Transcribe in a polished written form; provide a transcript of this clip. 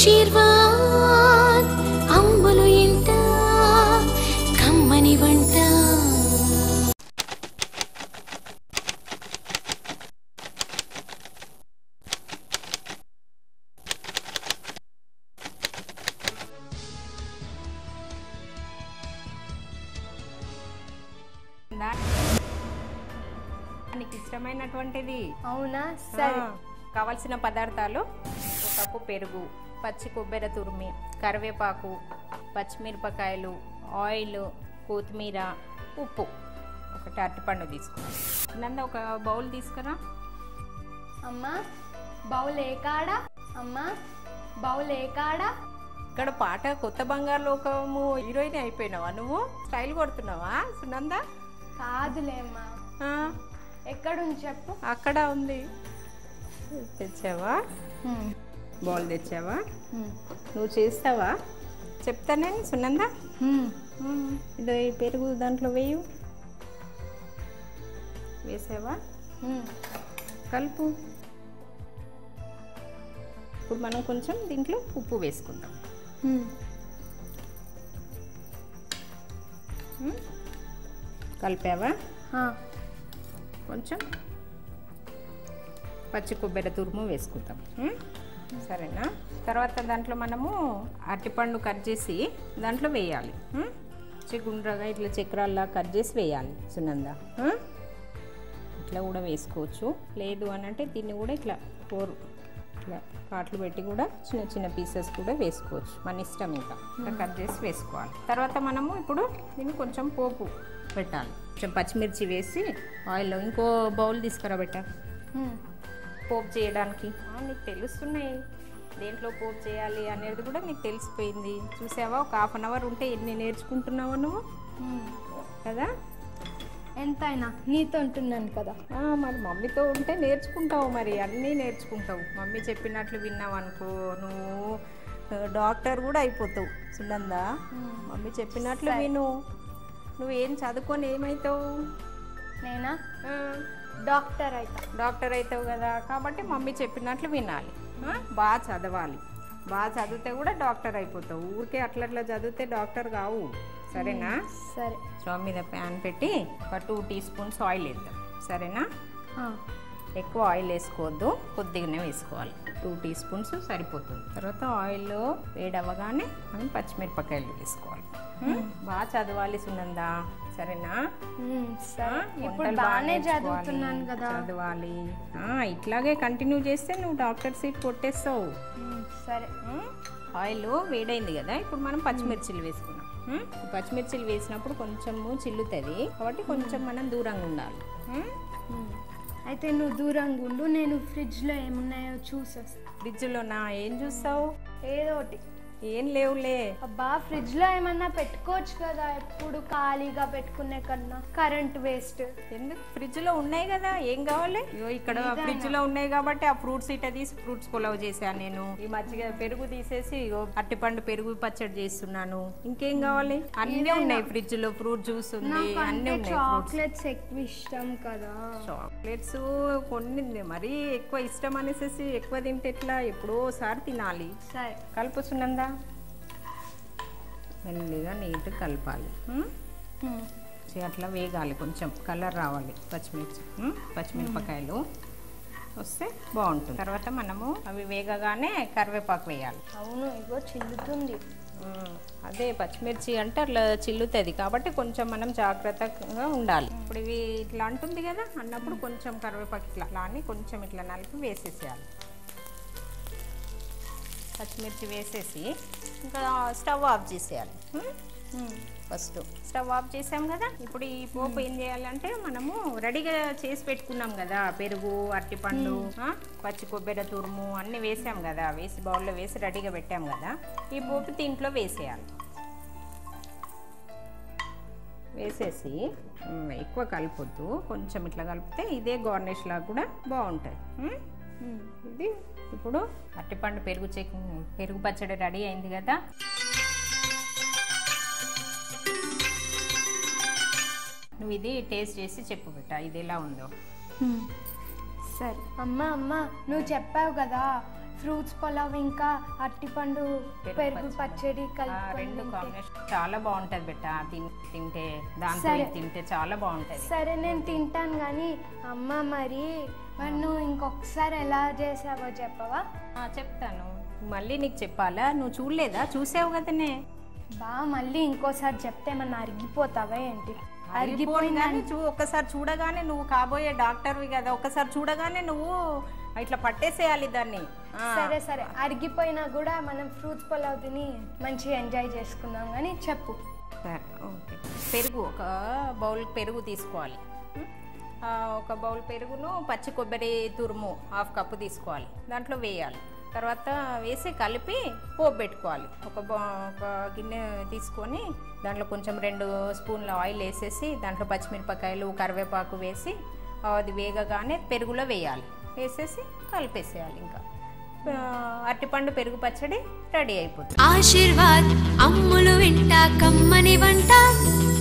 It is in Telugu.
ఆశీర్వాద్ అమ్మలు ఇంట కమ్మని వంట. నీకు ఇష్టమైనటువంటిది. అవునా? సరే. కావలసిన పదార్థాలు: ఒక కప్పు పెరుగు, పచ్చి కొబ్బరి తురిమి, కరివేపాకు, పచ్చిమిరపకాయలు, ఆయిల్, కొత్తిమీర, ఉప్పు, ఒకటి అరటిపండు తీసుకోవాలి. నంద ఒక బౌల్ తీసుకురా. అమ్మా బౌల్ ఏ కాడా? అమ్మా బౌల్ ఏ కాడా? ఇక్కడ పాట కొత్త బంగారు లోకము హీరోయిన్ అయిపోయినావా నువ్వు? స్టైల్ కొడుతున్నావా సునంద? కాదులేమ్మా. ఎక్కడుంది చెప్పు. అక్కడ ఉంది. తెచ్చావా? బౌల్ తెచ్చావా? నువ్వు చేస్తావా? చెప్తానే సునంద. ఇదో ఈ పెరుగు దాంట్లో వేయు. వేసావా? కలుపు. ఇప్పుడు మనం కొంచెం దీంట్లో ఉప్పు వేసుకుందాం. కలిపావా? కొంచెం పచ్చి కొబ్బరి తురుము వేసుకుందాం. సరేనా? తర్వాత దాంట్లో మనము అరటిపండు కట్ చేసి దాంట్లో వేయాలి. గుండ్రగా ఇట్లా చక్రాల్లా కట్ చేసి వేయాలి సునంద. ఇట్లా కూడా వేసుకోవచ్చు. లేదు అని అంటే దీన్ని కూడా ఇట్లా ఇట్లా కాట్లు పెట్టి కూడా చిన్న చిన్న పీసెస్ కూడా వేసుకోవచ్చు. మన ఇష్టం. ఇంకా ఇట్లా కట్ చేసి వేసుకోవాలి. తర్వాత మనము ఇప్పుడు దీన్ని కొంచెం పోపు పెట్టాలి. కొంచెం పచ్చిమిర్చి వేసి ఆయిల్లో ఇంకో బౌల్ తీసుకురా బెట్ట పోపు చేయడానికి. నీకు తెలుస్తున్నాయి దేంట్లో పోపు చేయాలి అనేది కూడా నీకు తెలిసిపోయింది. చూసావా? ఒక ½ అన్ అవర్ ఉంటే ఎన్ని నేర్చుకుంటున్నావు నువ్వు కదా? ఎంతైనా నీతో ఉంటున్నాను కదా. మరి మమ్మీతో ఉంటే నేర్చుకుంటావు. మరి అన్నీ నేర్చుకుంటావు. మమ్మీ చెప్పినట్లు విన్నావు అనుకో నువ్వు డాక్టర్ కూడా అయిపోతావు సునంద. మమ్మీ చెప్పినట్లు విను. నువ్వేం చదువుకొని ఏమవుతావు? నేనా? డాక్టర్ అవుతావు. డాక్టర్ అవుతావు కదా. కాబట్టి మమ్మీ చెప్పినట్లు వినాలి. బాగా చదవాలి. బాగా చదివితే కూడా డాక్టర్ అయిపోతావు. ఊరికే అట్లా చదివితే డాక్టర్ కావు. సరేనా? సరే. స్టవ్ మీద ప్యాన్ పెట్టి ఒక 2 టీ స్పూన్స్ ఆయిల్ వేద్దాం. సరేనా? ఎక్కువ ఆయిల్ వేసుకోవద్దు, కొద్దిగానే వేసుకోవాలి. 2 టీ స్పూన్స్ సరిపోతుంది. తర్వాత ఆయిల్ వేడవ్వగానే మనం పచ్చిమిరపకాయలు వేసుకోవాలి. బాగా చదవాలి సునంద. సరేనా? ఇప్పుడు బాగానే చదువుతున్నాను కదా. చదవాలి. ఇట్లాగే కంటిన్యూ చేస్తే నువ్వు డాక్టర్ సీట్ కొట్టేస్తావు. సరే. ఆయిల్ వేడైంది కదా. ఇప్పుడు మనం పచ్చిమిర్చిలు వేసుకున్నాం. పచ్చిమిర్చిలు వేసినప్పుడు కొంచెము చిల్లుతుంది కాబట్టి కొంచెం మనం దూరంగా ఉండాలి. అయితే నువ్వు దూరంగా ఉండు, నేను ఫ్రిడ్జ్లో ఏమున్నాయో చూసేస్తా. ఫ్రిడ్జ్లోనా? ఏం చూస్తావు? ఏదో ఒకటి. ఏం లేవులే. అబ్బా ఫ్రిడ్జ్లో ఏమన్నా పెట్టుకోవచ్చు కదా. ఎప్పుడు ఖాళీగా పెట్టుకునే కన్నా కరెంట్ వేస్ట్ ఎందుకు? ఫ్రిడ్జ్లో ఉన్నాయి కదా. ఏం కావాలి? ఇక్కడ ఫ్రిడ్జ్లో ఉన్నాయి కాబట్టి ఆ ఫ్రూట్స్ ఇట తీసి ఫ్రూట్స్ పులావ్ చేశాను నేను. ఈ మధ్యగా పెరుగు తీసేసి అరటిపండు పెరుగు పచ్చడి చేస్తున్నాను. ఇంకేం కావాలి? అన్నీ ఉన్నాయి ఫ్రిడ్జ్లో. ఫ్రూట్ జ్యూస్ ఉంది, అన్నీ ఉన్నాయి. చాక్లెట్స్ ఎక్కువ ఇష్టం కదా. చాక్లెట్స్ కొన్ని మరీ ఎక్కువ ఇష్టం అనేసి ఎక్కువ తింటే ఎట్లా? ఎప్పుడో ఒకసారి తినాలి. సరే. కలుపు సునందా. మెల్లిగా నీట్గా కలపాలి. అట్లా వేగాలి. కొంచెం కలర్ రావాలి. పచ్చిమిరపకాయలు వస్తే బాగుంటుంది. తర్వాత మనము అవి వేగగానే కరివేపాకు వేయాలి. అవును, ఇగో చిల్లుతుంది. అదే పచ్చిమిర్చి అంటే అట్లా చిల్లుతుంది కాబట్టి కొంచెం మనం జాగ్రత్తగా ఉండాలి. ఇప్పుడు ఇవి ఇట్లా అంటుంది కదా అన్నప్పుడు కొంచెం కరివేపాకు ఇట్లా అని కొంచెం ఇట్లా నలిపి వేసేసేయాలి. పచ్చిమిర్చి వేసేసి ఇంకా స్టవ్ ఆఫ్ చేసేయాలి. ఫస్ట్ స్టవ్ ఆఫ్ చేసాం కదా. ఇప్పుడు ఈ పోపు ఏం చేయాలంటే మనము రెడీగా చేసి పెట్టుకున్నాం కదా. పెరుగు, అరటిపండు, పచ్చి కొబ్బరి తురుము అన్నీ వేసాం కదా. వేసి బౌల్లో వేసి రెడీగా పెట్టాం కదా. ఈ పోపు దీంట్లో వేసేయాలి. వేసేసి ఎక్కువ కలపొద్దు, కొంచెం ఇట్లా కలిపితే ఇదే గార్నిష్ లాగా కూడా బాగుంటుంది. ఇది ఇప్పుడు అరటిపండు పెరుగు పచ్చడి రెడీ అయింది కదా. నువ్వు ఇది టేస్ట్ చేసి చెప్పు బిడ్డ, ఇది ఎలా ఉందో. సరే. అమ్మ నువ్వు చెప్పావు కదా ఫ్రూట్స్ పులావ్ ఇంకా అరటిపండు పెరుగు పచ్చడి రెండు కలుపుకొని కాంబినేషన్ చాలా బాగుంటుంది బిడ్డ. తింటే దాంతో సరే. ఇది తింటే చాలా బాగుంటుంది. సరే నేను తింటాను కానీ అమ్మ మరి నువ్వు ఇంకొకసారి ఎలా చేసావో చెప్పవా? చెప్తాను. మళ్ళీ నీకు చెప్పాలా? నువ్వు చూడలేదా? చూసావు కదనే. మళ్ళీ ఇంకోసారి చెప్తే ఏమన్నా అరిగిపోతావా ఏంటి? అరిగిపోయిందని ఒక్కసారి చూడగానే, నువ్వు కాబోయే డాక్టర్వి కదా, ఒక్కసారి చూడగానే నువ్వు ఇట్లా పట్టేసేయాలి దాన్ని. సరే సరే, అరిగిపోయినా కూడా మనం ఫ్రూట్స్ పులావ్ తిని మంచిగా ఎంజాయ్ చేసుకుందాం. కానీ చెప్పు. సరే ఓకే. పెరుగు ఒక బౌల్ పెరుగు తీసుకోవాలి. ఒక బౌల్ పెరుగును పచ్చి కొబ్బరి తురుము 1/2 కప్పు తీసుకోవాలి. దాంట్లో వేయాలి. తర్వాత వేసి కలిపి పోపు పెట్టుకోవాలి. ఒక గిన్నె తీసుకొని దాంట్లో కొంచెం 2 స్పూన్ల ఆయిల్ వేసేసి దాంట్లో పచ్చిమిరపకాయలు కరివేపాకు వేసి అది వేగగానే పెరుగులో వేయాలి. వేసేసి కలిపేసేయాలి. ఇంకా అరటిపండు పెరుగు పచ్చడి రెడీ అయిపోతుంది. ఆశీర్వాద్ అమ్ములు వింట కమ్మని వంట